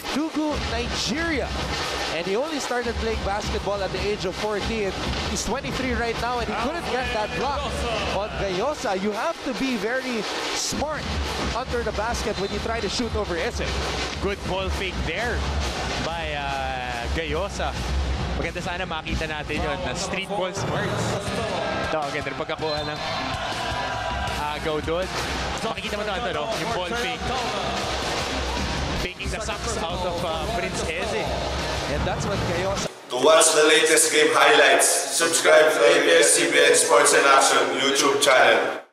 Dugu, Nigeria. And he only started playing basketball at the age of 14. He's 23 right now, and he couldn't get that block on Gayosa. You have to be very smart under the basket when you try to shoot over Eze. Good ball fake there by Gayosa. Maganda sana makita natin yun na street ball smarts. Ito, maganda rin pagkakuha ng agaw doon. Makikita mo ito, no? Yung ball fake. Faking the socks out of Prince Eze. And that's what Gayosa. To watch the latest game highlights, subscribe to ABS-CBN Sports and Action YouTube channel.